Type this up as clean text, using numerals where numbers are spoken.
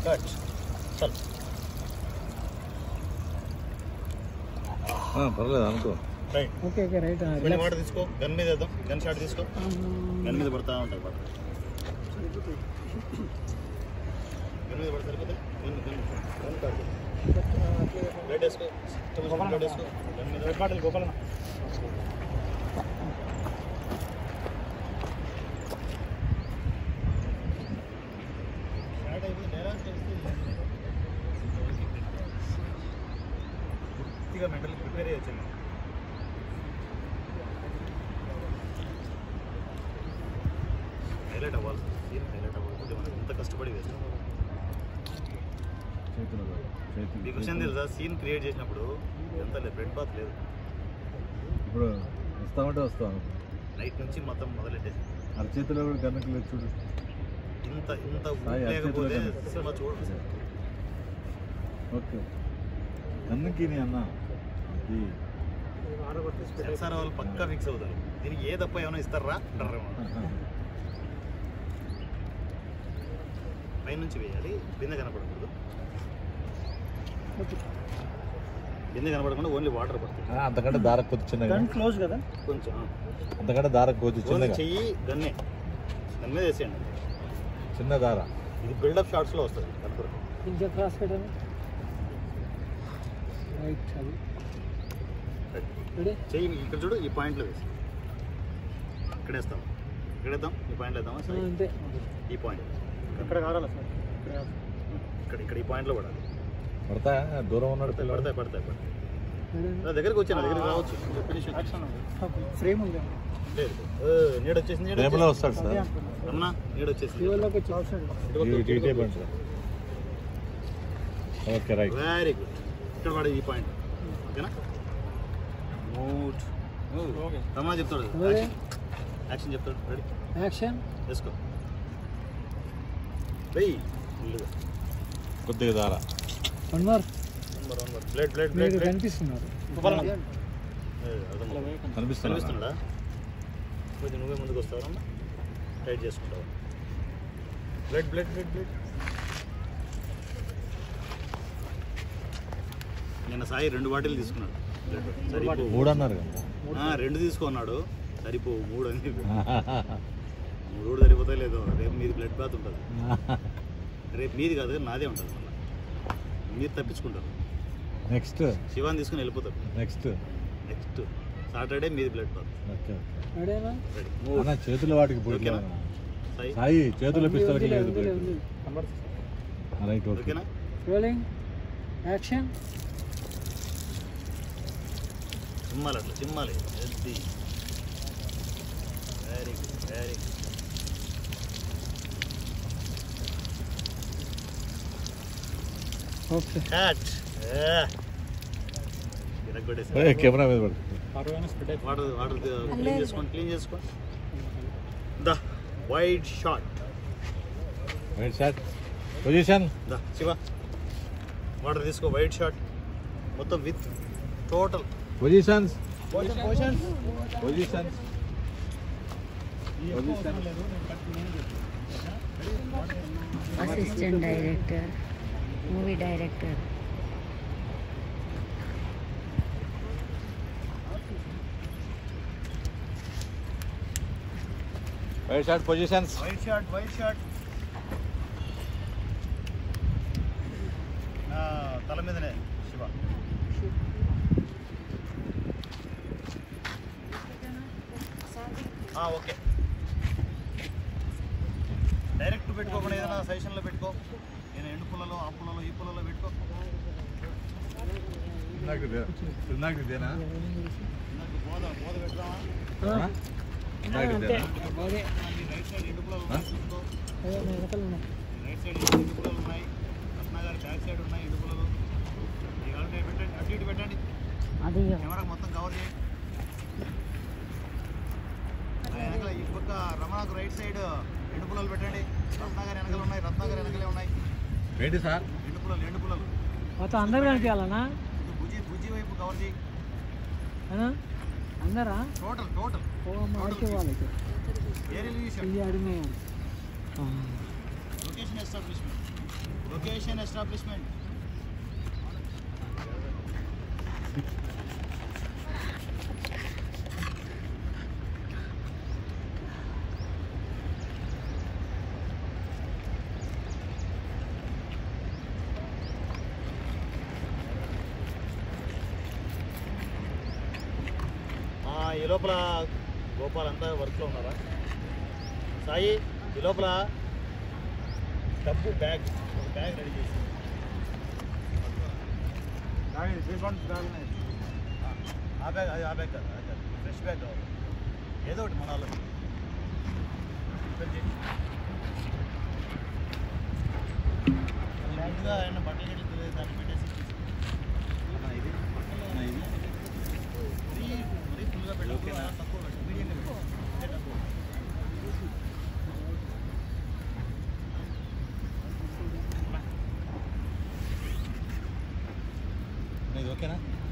Cut చల్ పర్లేదు అనుకో రైట్ ఓకే ఓకే రైట్ మళ్ళీ వాటర్ తీసుకో గన్ మీద వేద్దాం గన్ షాట్ తీసుకో గన్ మీద పడతా ఉంటాయి వాటర్ గన్ మీద పడతా సరిపోతే గన్ కాదు బ్లడ్ వేసుకో బ్లడ్ వేసుకో గన్ మీద రెడ్ బాటిల్ గోపాలన్న షాట్ అయిపోతే డైలాగ్ చేస్తే పూర్తిగా మెంటల్ ప్రిపేర్ అయ్యొచ్చు హైలైట్ అవ్వాలి సీన్ హైలైట్ అవ్వాలి మనం ఎంత కష్టపడి వేస్తాం మీకు విషయం తెలుసా సీన్ క్రియేట్ చేసినప్పుడు ఎంత లేదు బ్రెడ్ బాత్ లేదు ఇప్పుడు వస్తామంటే వస్తాను నైట్ నుంచి మొత్తం మొదలెట్టేసి అరచేతిలో కూడా గన్నకు లేదు చూడు ఇంత ఇంత లేకపోతే సినిమా చూడండి ఓకే గన్నకి నీ అన్న సెన్సార్ వాళ్ళు పక్కా ఫిక్స్ అవుతారు దీనికి ఏ తప్ప ఏమైనా ఇస్తారా అంటారేమో పైనుంచి వేయాలి బిందె కనపడకూడదు బిందె కనపడకుండా ఓన్లీ వాటర్ పడుతుంది అంతకంటే దార కొద్ది చిన్నగా క్లోజ్ కదా కొంచెం అంతకంటే దార కొద్ది చిన్నగా చెయ్యి గన్నే గన్ మీద వేసేయండి చిన్న దార ఇది బిల్డప్ షాట్స్లో వస్తుంది కనపడదు ఇంజా క్రాస్ పెట్టండి రైట్ అది చెయ్యి ఇక్కడ చూడు ఈ పాయింట్లో వేసి ఇక్కడ వేస్తాం ఇక్కడ వేద్దాం ఈ పాయింట్లో వేద్దామా అంతే ఈ పాయింట్ ఇక్కడ కావాలా సార్ ఇక్కడ ఇక్కడ ఈ పాయింట్లో పడాలి పడతా దూరం ఉన్నాడు పడతాయి పడతాయి పడతాయి దగ్గరికి వచ్చాను దగ్గరికి రావచ్చు ఫ్రేమ్ ఉంది లేదు నీడ వచ్చేసింది రేపులో వస్తాడు సార్ అమ్మా నీడ వచ్చేసింది ఓకే రైట్ వెరీ గుడ్ ఇక్కడ పడే ఈ పాయింట్ ఓకేనా మూడ్ రమణ చెప్తాడు యాక్షన్ చెప్తాడు రెడీ యాక్షన్ వేసుకో వెయ్యి కొద్దిగా దార వన్ మోర్ బ్లడ్ బ్లడ్ మీరు బ్లడ్ కనిపిస్తున్నారు కనిపిస్తున్నాడా కొంచెం నువ్వే ముందుకు వస్తావా టైట్ చేసుకుంటావు బ్లడ్ బ్లడ్ బ్లడ్ బ్లడ్ నిన్న సాయి 2 బాటిల్ తీసుకున్నాడు బ్లడ్ 3 అన్నారు 2 తీసుకున్నాడు సరిపోవు 3 అని 3 సరిపోతాయి లేదో రేపు మీది బ్లడ్ బాత్ ఉంటుంది రేపు మీది కాదు నాదే ఉంటుంది మళ్ళీ మీరు తప్పించుకుంటారు నెక్స్ట్ శివాన్ని తీసుకుని వెళ్ళిపోతారు నెక్స్ట్ సాటర్డే మీది బ్లడ్ బాత్ చేతుల వాటికి ఓకేనా సాయి చేతుల పిస్తలకి లేదు రైట్ ఓకేనా రోలింగ్ యాక్షన్ చిమ్మాలి అట్లా చిమ్మాలి very good very good okay cut camera మీద పడుతుంది వాటర్ వాటర్ క్లీన్ చేసుకోండి the wide shot right shot position the Shiva water తీసుకో వైడ్ షాట్ మొత్తం with total positions assistant director movie director wide shot positions wide shot తల మీదనే Shiva okay direct పెట్టుకోకుండా ఏదైనా సజెషన్లో పెట్టుకో నేను ఎండు పుల్లలో ఆ పుల్లలో ఈ పుల్లలో పెట్టుకో ఇదేనా బోధ పెడతామా రైట్ సైడ్ ఎండు పుల్లలు చూసుకో రైట్ సైడ్ ఎండు పుల్లలు ఉన్నాయి రత్నాగారి బ్యాక్ సైడ్ ఉన్నాయి ఎండు పుల్లలు పెట్టండి అటు ఇటు పెట్టండి కెమెరా మొత్తం కవర్ చేయండి వెనకాల ఈ పక్క రమణకు రైట్ సైడ్ ఎండు పుల్లలు పెట్టండి రత్నాగారి వెనకాల ఉన్నాయి రత్నాగారి వెనకాలే ఉన్నాయి ఏంటి సార్ ఎండు పుల్లలు మొత్తం అందరు కనిపించాలనా బుజ్జి వైపు కవర్ చేయి అందరా టోటల్ వాళ్ళకి ఏరియల్ అడిగినాయి లొకేషన్ ఎస్టాబ్లిష్మెంట్ లొకేషన్ ఎస్టాబ్లిష్మెంట్. ఈ లోపల గోపాల్ అంతా వర్క్లో ఉన్నారా? సాయి ఈ లోపల డబ్బు బ్యాగ్ ఒక బ్యాగ్ రెడీ చేసి ఆ బ్యాగ్ అది ఆ బ్యాగ్ కాదు, అది కాదు, ఫ్రెష్ బ్యాగ్ కావాలి ఏదో ఒకటి మన వాళ్ళకి. బ్యాగ్గా ఆయన బట్టలు గిట్టలు దాన్ని పెట్టేసి ఇది మరీ ఫుల్గా పెట్టాలి, తక్కువ పెట్టాలి, మీడియంగా పెట్టాలి, తక్కువ. ఇది ఓకేనా?